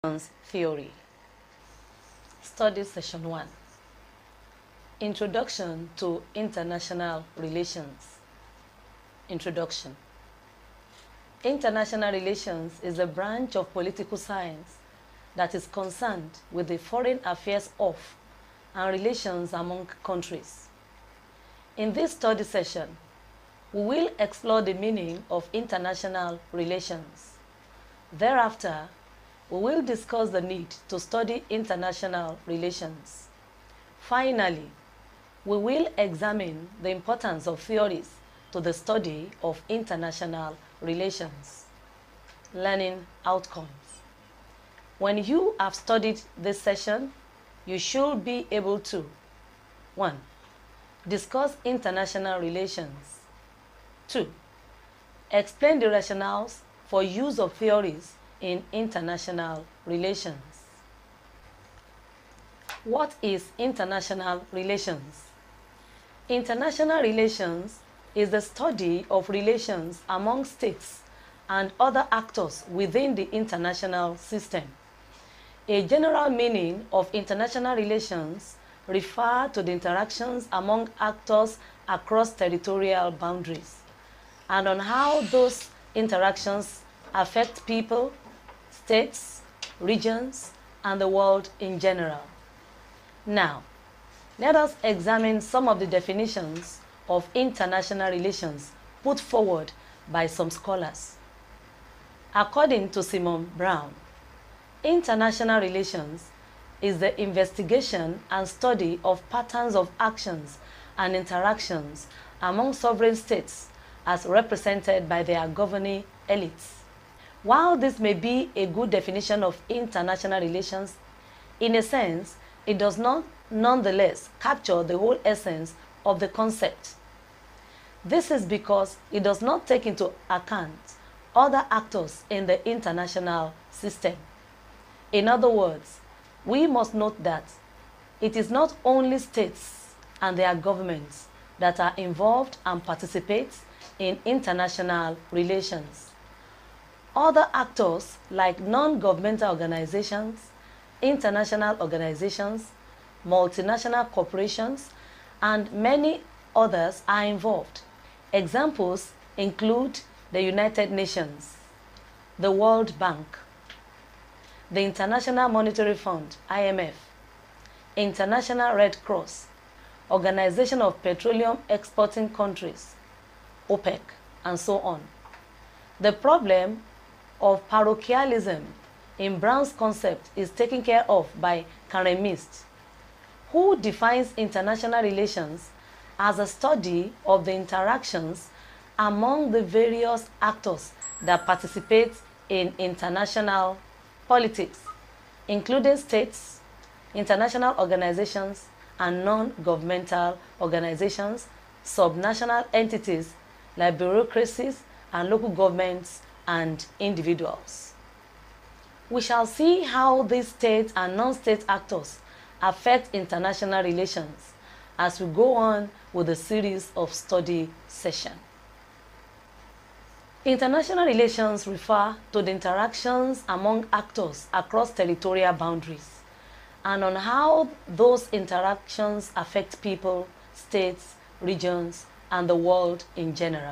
Theory. Study Session 1. Introduction to International Relations. Introduction. International relations is a branch of political science that is concerned with the foreign affairs of and relations among countries. In this study session, we will explore the meaning of international relations. Thereafter, we will discuss the need to study international relations. Finally, we will examine the importance of theories to the study of international relations. Learning outcomes. When you have studied this session, you should be able to 1. Discuss international relations. 2. Explain the rationales for use of theories in international relations. What is international relations? International relations is the study of relations among states and other actors within the international system. A general meaning of international relations refers to the interactions among actors across territorial boundaries and on how those interactions affect people, states, regions, and the world in general. Now, let us examine some of the definitions of international relations put forward by some scholars. According to Simon Brown, international relations is the investigation and study of patterns of actions and interactions among sovereign states as represented by their governing elites. While this may be a good definition of international relations, in a sense, it does not nonetheless capture the whole essence of the concept. This is because it does not take into account other actors in the international system. In other words, we must note that it is not only states and their governments that are involved and participate in international relations. Other actors like non-governmental organizations, international organizations, multinational corporations, and many others are involved. Examples include the United Nations, the World Bank, the International Monetary Fund, IMF, International Red Cross, Organization of Petroleum Exporting Countries, OPEC, and so on. The problem of parochialism in Brown's concept is taken care of by Karen Mist, who defines international relations as a study of the interactions among the various actors that participate in international politics, including states, international organizations, and non-governmental organizations, subnational entities like bureaucracies and local governments and individuals. We shall see how these state and non-state actors affect international relations as we go on with the series of study sessions. International relations refer to the interactions among actors across territorial boundaries and on how those interactions affect people, states, regions, and the world in general.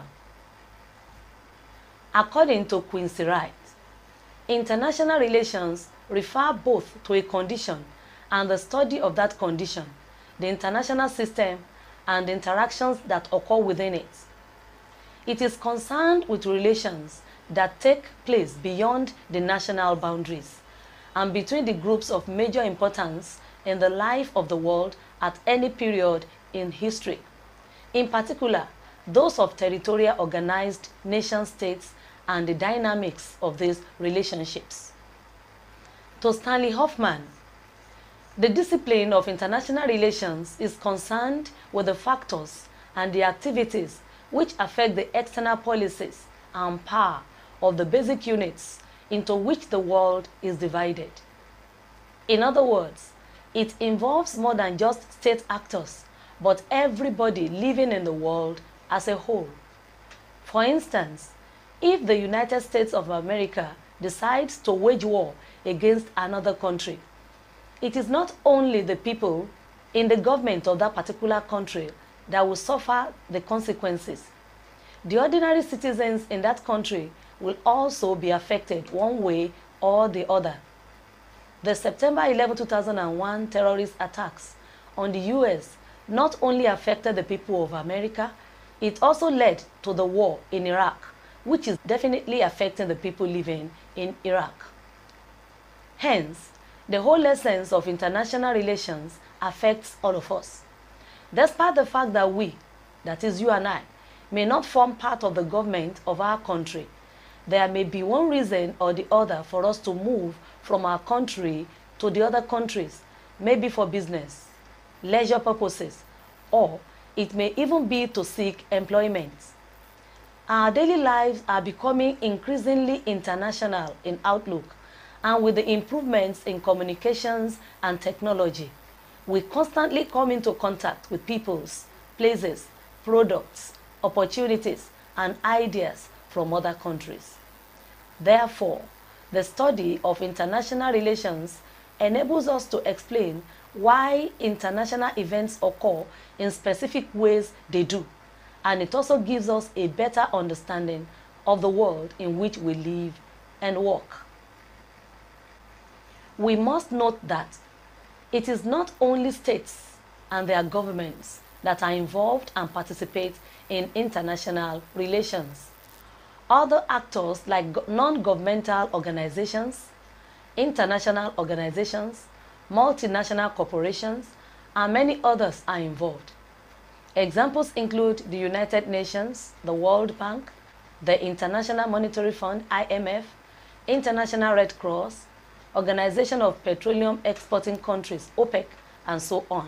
According to Quincy Wright, international relations refer both to a condition and the study of that condition, the international system, and the interactions that occur within it. It is concerned with relations that take place beyond the national boundaries and between the groups of major importance in the life of the world at any period in history. In particular, those of territorial organized nation-states and the dynamics of these relationships. To Stanley Hoffman, the discipline of international relations is concerned with the factors and the activities which affect the external policies and power of the basic units into which the world is divided. In other words, it involves more than just state actors, but everybody living in the world as a whole. For instance, if the United States of America decides to wage war against another country. It is not only the people in the government of that particular country that will suffer the consequences. The ordinary citizens in that country will also be affected one way or the other. The September 11, 2001 terrorist attacks on the US not only affected the people of America, it also led to the war in Iraq, which is definitely affecting the people living in Iraq. Hence, the whole essence of international relations affects all of us. Despite the fact that we, that is you and I, may not form part of the government of our country, there may be one reason or the other for us to move from our country to the other countries, maybe for business, leisure purposes, or it may even be to seek employment. Our daily lives are becoming increasingly international in outlook, and with the improvements in communications and technology, we constantly come into contact with peoples, places, products, opportunities, and ideas from other countries. Therefore, the study of international relations enables us to explain why international events occur in specific ways they do, and it also gives us a better understanding of the world in which we live and work. We must note that it is not only states and their governments that are involved and participate in international relations. Other actors like non-governmental organizations, international organizations, multinational corporations, and many others are involved. Examples include the United Nations, the World Bank, the International Monetary Fund, IMF, International Red Cross, Organization of Petroleum Exporting Countries, OPEC, and so on.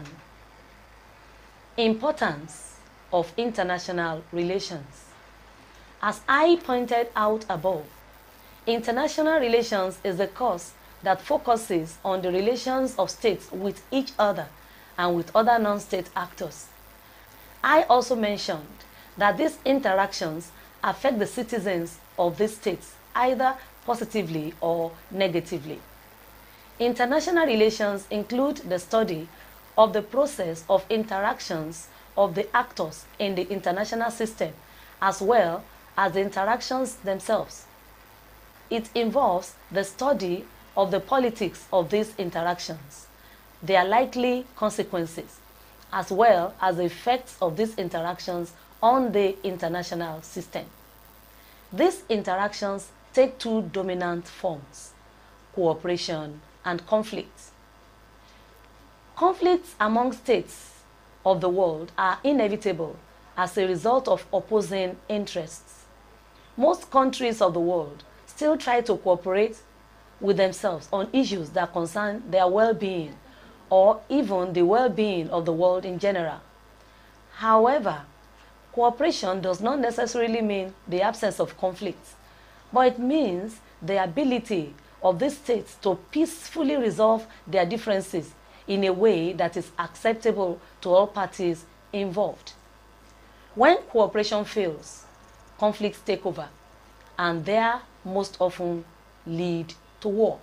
Importance of international relations. As I pointed out above, international relations is a course that focuses on the relations of states with each other and with other non-state actors. I also mentioned that these interactions affect the citizens of these states either positively or negatively. International relations include the study of the process of interactions of the actors in the international system, as well as the interactions themselves. It involves the study of the politics of these interactions, their likely consequences, as well as the effects of these interactions on the international system. These interactions take two dominant forms: cooperation and conflicts. Conflicts among states of the world are inevitable as a result of opposing interests. Most countries of the world still try to cooperate with themselves on issues that concern their well-being or even the well-being of the world in general. However, cooperation does not necessarily mean the absence of conflicts, but it means the ability of these states to peacefully resolve their differences in a way that is acceptable to all parties involved. When cooperation fails, conflicts take over, and they most often lead to war.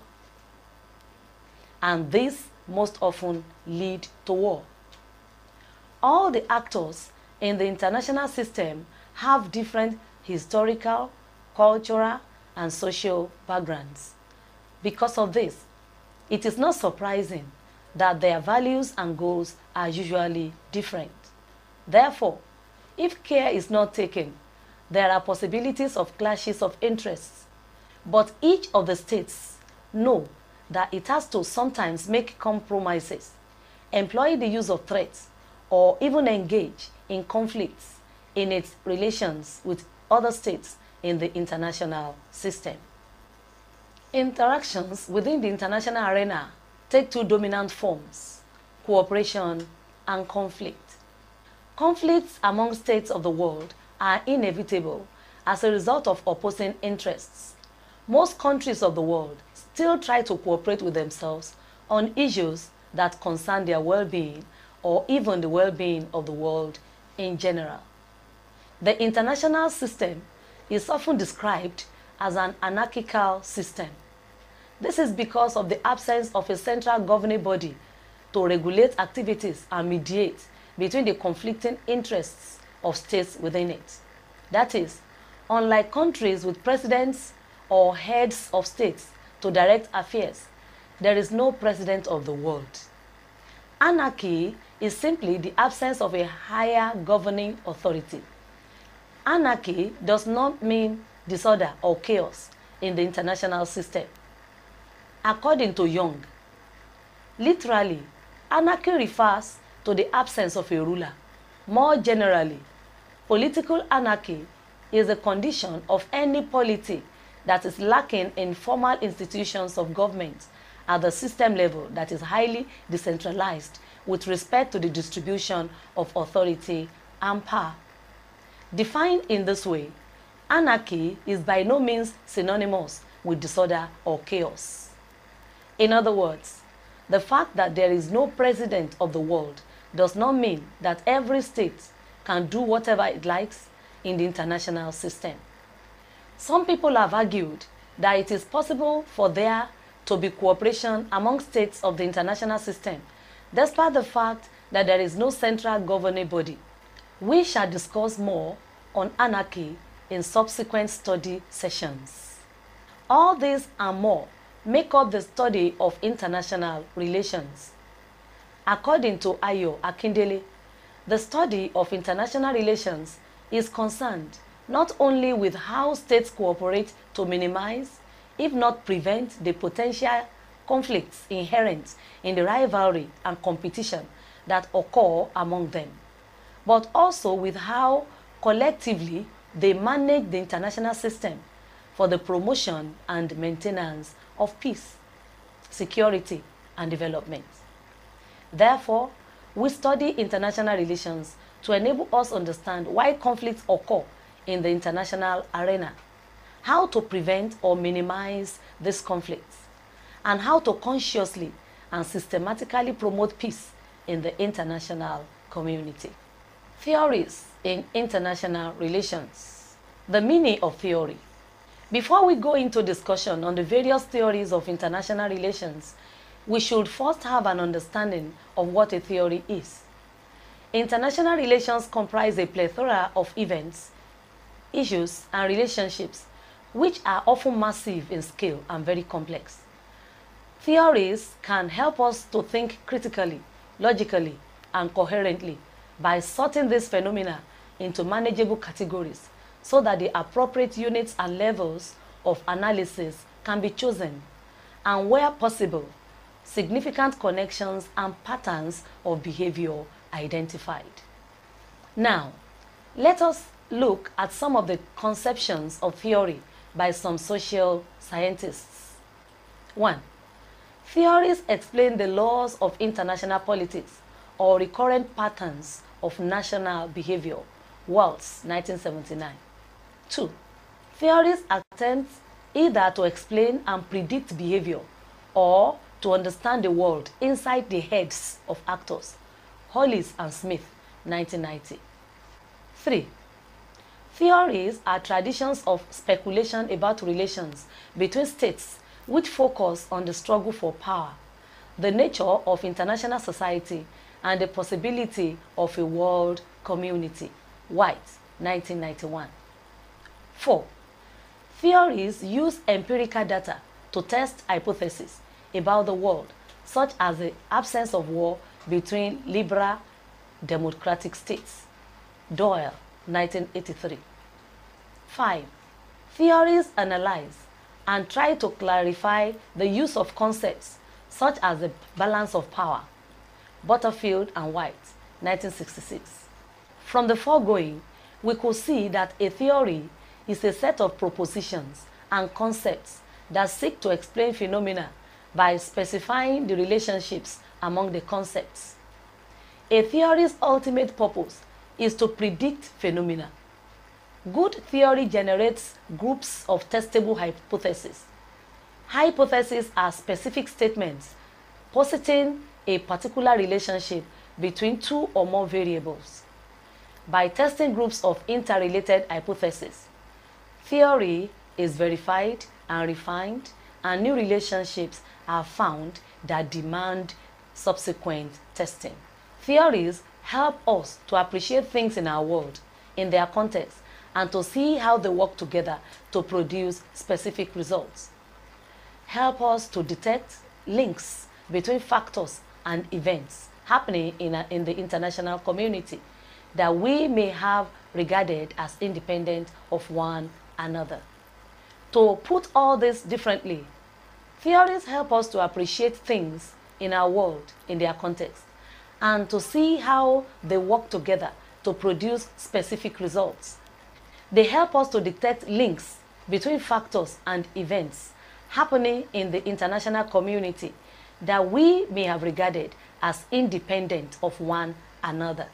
And this most often lead to war. All the actors in the international system have different historical, cultural, and social backgrounds. Because of this, it is not surprising that their values and goals are usually different. Therefore, if care is not taken, there are possibilities of clashes of interests. But each of the states know that it has to sometimes make compromises, employ the use of threats, or even engage in conflicts in its relations with other states in the international system. Interactions within the international arena take two dominant forms: cooperation and conflict. Conflicts among states of the world are inevitable as a result of opposing interests. Most countries of the world still try to cooperate with themselves on issues that concern their well-being or even the well-being of the world in general. The international system is often described as an anarchical system. This is because of the absence of a central governing body to regulate activities and mediate between the conflicting interests of states within it. That is, unlike countries with presidents or heads of states to direct affairs, there is no president of the world. Anarchy is simply the absence of a higher governing authority. Anarchy does not mean disorder or chaos in the international system. According to Young, literally, anarchy refers to the absence of a ruler. More generally, political anarchy is a condition of any polity that is lacking in formal institutions of government at the system level that is highly decentralized with respect to the distribution of authority and power. Defined in this way, anarchy is by no means synonymous with disorder or chaos. In other words, the fact that there is no president of the world does not mean that every state can do whatever it likes in the international system. Some people have argued that it is possible for there to be cooperation among states of the international system, despite the fact that there is no central governing body. We shall discuss more on anarchy in subsequent study sessions. All this and more make up the study of international relations. According to Ayo Akindele, the study of international relations is concerned not only with how states cooperate to minimize, if not prevent, the potential conflicts inherent in the rivalry and competition that occur among them, but also with how collectively they manage the international system for the promotion and maintenance of peace, security, and development. Therefore, we study international relations to enable us understand why conflicts occur in the international arena, how to prevent or minimize these conflicts, and how to consciously and systematically promote peace in the international community. Theories in international relations. The meaning of theory. Before we go into discussion on the various theories of international relations, we should first have an understanding of what a theory is. International relations comprise a plethora of events, issues, and relationships which are often massive in scale and very complex. Theories can help us to think critically, logically, and coherently by sorting these phenomena into manageable categories so that the appropriate units and levels of analysis can be chosen, and where possible, significant connections and patterns of behavior identified. Now, let us look at some of the conceptions of theory by some social scientists. 1. Theories explain the laws of international politics or recurrent patterns of national behavior. Waltz, 1979. 2. Theories attempt either to explain and predict behavior or to understand the world inside the heads of actors. Hollis and Smith, 1990. 3. Theories are traditions of speculation about relations between states which focus on the struggle for power, the nature of international society, and the possibility of a world community. White, 1991. 4. Theories use empirical data to test hypotheses about the world, such as the absence of war between liberal democratic states. Doyle, 1983. 5. Theories analyze and try to clarify the use of concepts such as the balance of power. Butterfield and White, 1966. From the foregoing, we could see that a theory is a set of propositions and concepts that seek to explain phenomena by specifying the relationships among the concepts. A theory's ultimate purpose is to predict phenomena. Good theory generates groups of testable hypotheses. Hypotheses are specific statements positing a particular relationship between two or more variables. By testing groups of interrelated hypotheses, theory is verified and refined and new relationships are found that demand subsequent testing. Theories help us to appreciate things in our world, in their context, and to see how they work together to produce specific results. Help us to detect links between factors and events happening in the international community that we may have regarded as independent of one another. To put all this differently, theories help us to appreciate things in our world in their context and to see how they work together to produce specific results. They help us to detect links between factors and events happening in the international community that we may have regarded as independent of one another.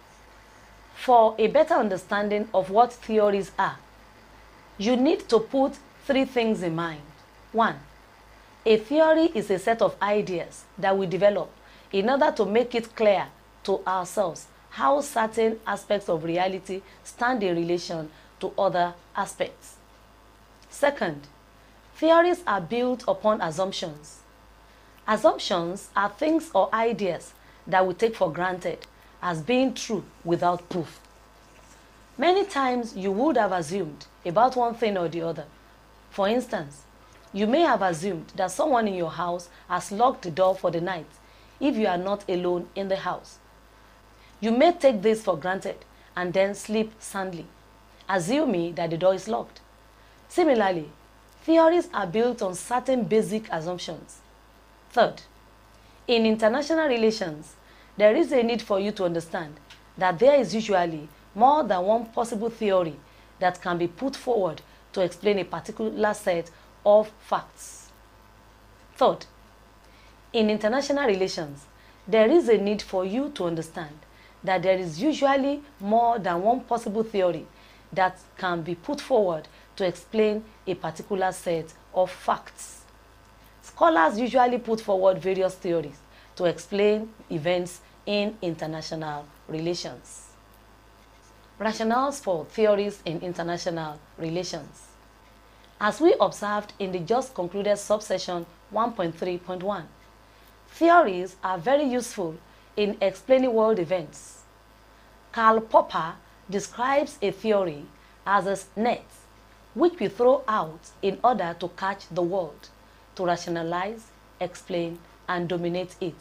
For a better understanding of what theories are, you need to put three things in mind. 1. A theory is a set of ideas that we develop in order to make it clear to ourselves how certain aspects of reality stand in relation to other aspects. Second, theories are built upon assumptions. Assumptions are things or ideas that we take for granted as being true without proof. Many times you would have assumed about one thing or the other. For instance, you may have assumed that someone in your house has locked the door for the night if you are not alone in the house. You may take this for granted and then sleep soundly, assuming that the door is locked. Similarly, theories are built on certain basic assumptions. Third, in international relations, there is a need for you to understand that there is usually more than one possible theory that can be put forward to explain a particular set of facts. Third, in international relations, there is a need for you to understand that there is usually more than one possible theory that can be put forward to explain a particular set of facts. Scholars usually put forward various theories to explain events in international relations. Rationales for theories in international relations. As we observed in the just concluded subsection 1.3.1, theories are very useful in explaining world events. Karl Popper describes a theory as a net which we throw out in order to catch the world, to rationalize, explain, and dominate it.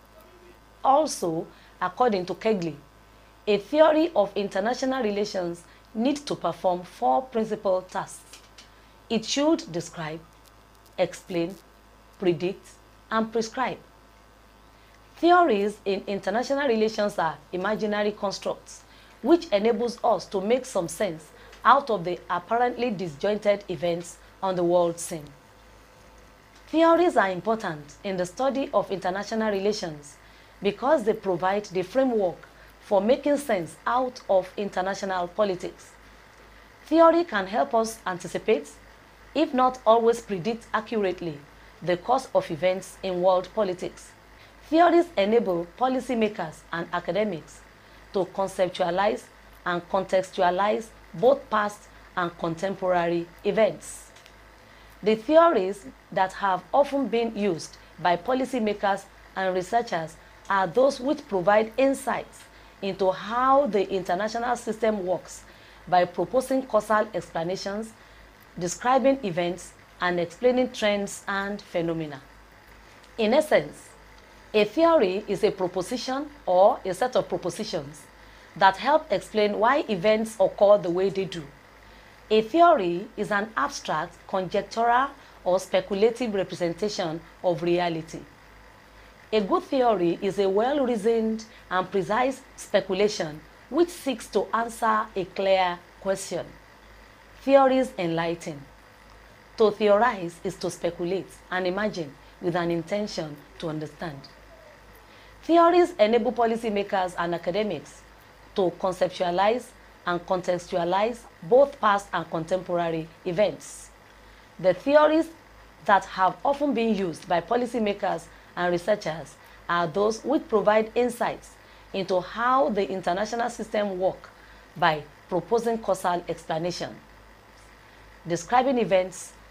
Also, according to Kegley, a theory of international relations needs to perform 4 principal tasks. It should describe, explain, predict, and prescribe. Theories in international relations are imaginary constructs which enables us to make some sense out of the apparently disjointed events on the world scene. Theories are important in the study of international relations because they provide the framework for making sense out of international politics. Theory can help us anticipate, if not always predict accurately, the course of events in world politics. Theories enable policymakers and academics to conceptualize and contextualize both past and contemporary events. The theories that have often been used by policymakers and researchers are those which provide insights into how the international system works by proposing causal explanations, describing events, and explaining trends and phenomena. In essence, a theory is a proposition or a set of propositions that help explain why events occur the way they do. A theory is an abstract, conjectural, or speculative representation of reality. A good theory is a well-reasoned and precise speculation which seeks to answer a clear question. Theories enlighten. To theorize is to speculate and imagine with an intention to understand. Theories enable policymakers and academics to conceptualize and contextualize both past and contemporary events. The theories that have often been used by policymakers and researchers are those which provide insights into how the international system works by proposing causal explanation, describing events,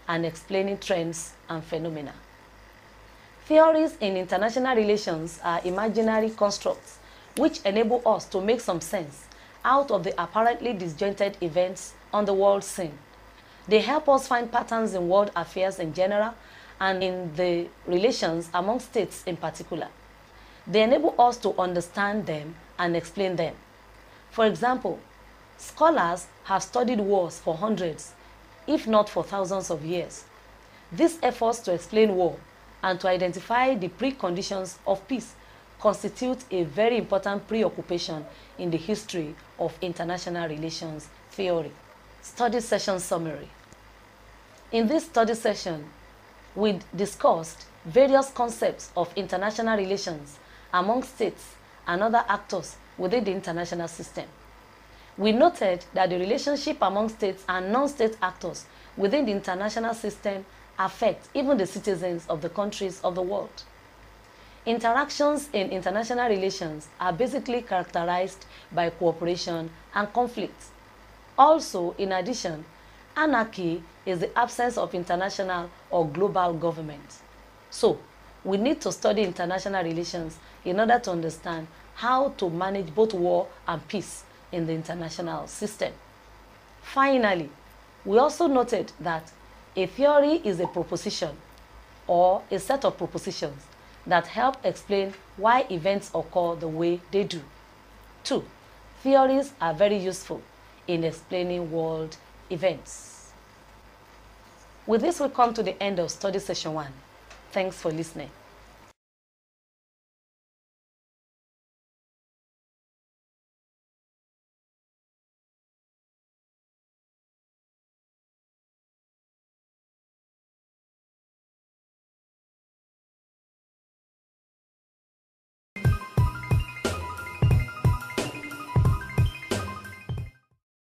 and explaining trends and phenomena. Theories in international relations are imaginary constructs which enable us to make some sense out of the apparently disjointed events on the world scene. They help us find patterns in world affairs in general and in the relations among states in particular. They enable us to understand them and explain them. For example, scholars have studied wars for hundreds, if not for thousands of years. These efforts to explain war and to identify the preconditions of peace constitute a very important preoccupation in the history of international relations theory. Study session summary. In this study session, we discussed various concepts of international relations among states and other actors within the international system. We noted that the relationship among states and non-state actors within the international system affect even the citizens of the countries of the world. Interactions in international relations are basically characterized by cooperation and conflict. Also, in addition, anarchy is the absence of international or global government. So, we need to study international relations in order to understand how to manage both war and peace in the international system. Finally, we also noted that a theory is a proposition or a set of propositions that help explain why events occur the way they do. 2. Theories are very useful in explaining world events. With this, we come to the end of study session 1. Thanks for listening.